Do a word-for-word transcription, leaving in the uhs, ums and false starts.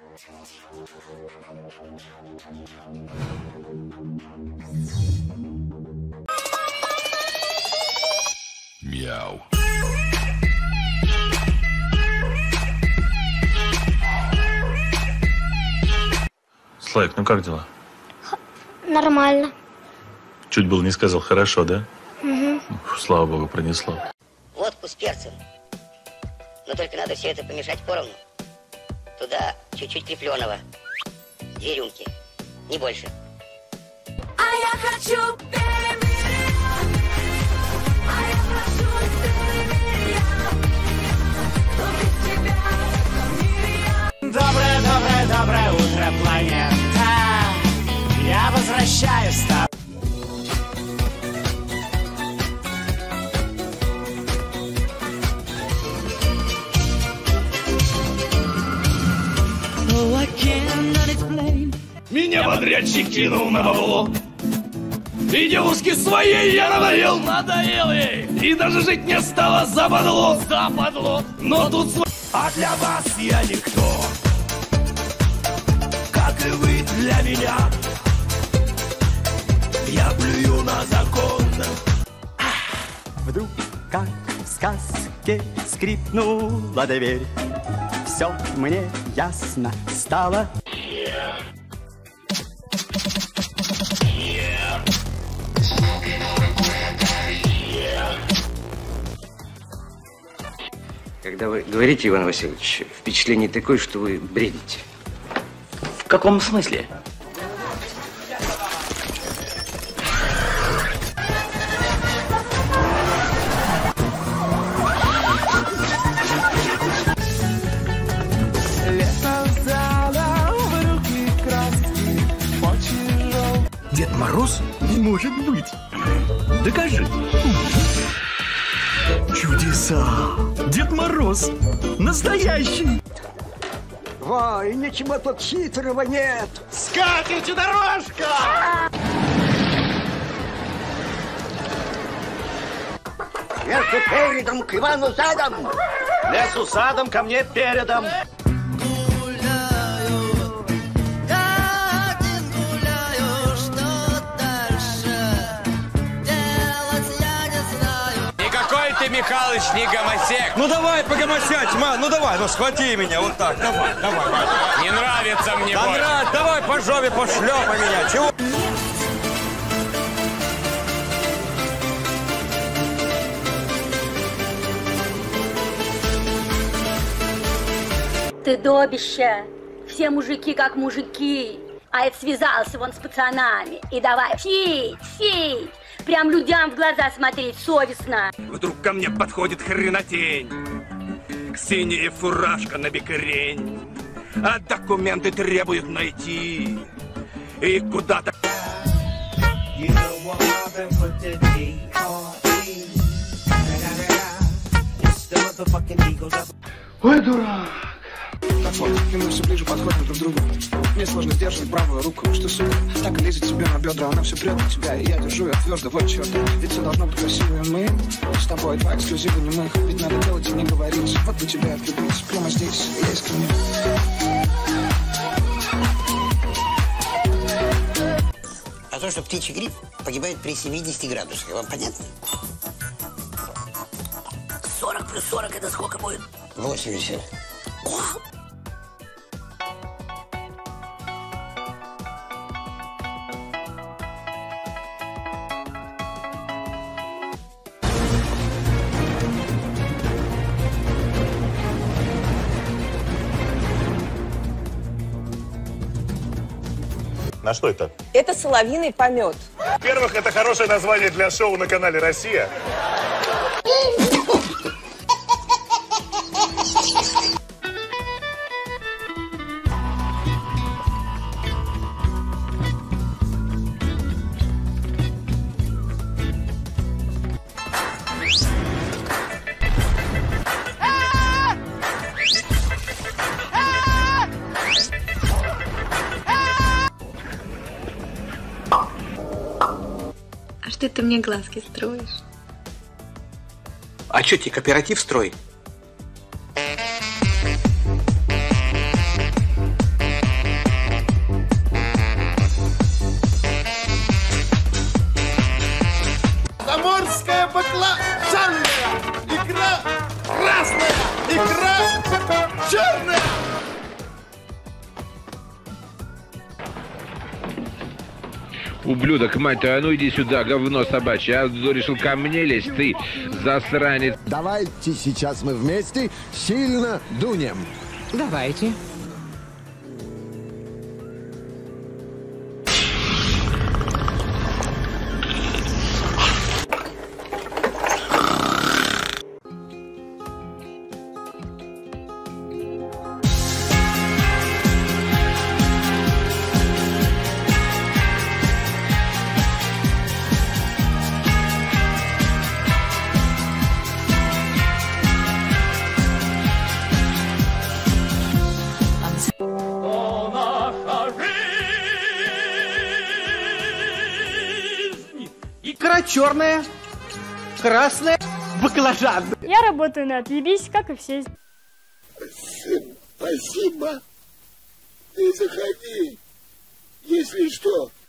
Мяу. Слайк, ну как дела? Нормально. Чуть было не сказал хорошо, да? Угу. Фу, слава богу, пронесло. Водку с перцем. Но только надо все это помешать поровну. Туда чуть-чуть крепленого. Две рюмки. Не больше. А я хочу перемирия. А я прошу перемирия. Но без тебя в мире я... Доброе, доброе, доброе утро, планета. Я возвращаюсь с тобой. Меня подрядчик кинул на бабло. И девушке своей я надоел. Надоел ей. И даже жить не стало западло. Западло. Но тут св... А для вас я никто. Как и вы для меня. Я плюю на закон. Вдруг, как в сказке, скрипнула дверь. Все мне ясно стало. Когда вы говорите, Иван Васильевич, впечатление такое, что вы бредите. В каком смысле? Дед Мороз? Не может быть. Докажи. Чудеса. Дед Мороз. Настоящий. Ой, ничего тут хитрого нет. Скатерть дорожка! Лесу передом к Ивану задом. Лесу садом, ко мне передом. Ты, Михалыч, не гомосек. Ну давай погомосять, ма, ну давай, ну схвати меня, вот так, давай, давай. Не нравится мне да больше. Нравится, давай по жопе пошлепай меня, чего? Ты добище. Все мужики как мужики. А это связался вон с пацанами. И давай фить, фить. Прям людям в глаза смотреть совестно. Вдруг ко мне подходит хренотень. Синяя фуражка на бикрень. А документы требуют найти. И куда-то... Ой, дурак. Так вот, и мы все ближе подходим друг к другу. Мне сложно сдерживать правую руку. Что, сука, так и лезет тебе на бедра. Она все прет на тебя, и я держу ее твердо. Вот черт, ведь все должно быть красивым. Мы с тобой два эксклюзива немых. Ведь надо делать и не говорить. Вот бы тебя отлюбить. Прямо здесь я искренне. А то, что птичий грипп погибает при семидесяти градусах. Вам понятно? сорок плюс сорок это сколько будет? восемьдесят. На что это? Это соловьиный помет. Во-первых, это хорошее название для шоу на канале «Россия». Что ты мне глазки строишь? А что тебе кооператив строй? Ублюдок, мать твою, а ну иди сюда, говно собачье. А решил ко мне лезть, ты засранец. Давайте сейчас мы вместе сильно дунем. Давайте. Икра черная, красная, баклажан. Я работаю на отъебись, как и все. Спасибо. Ты заходи. Если что,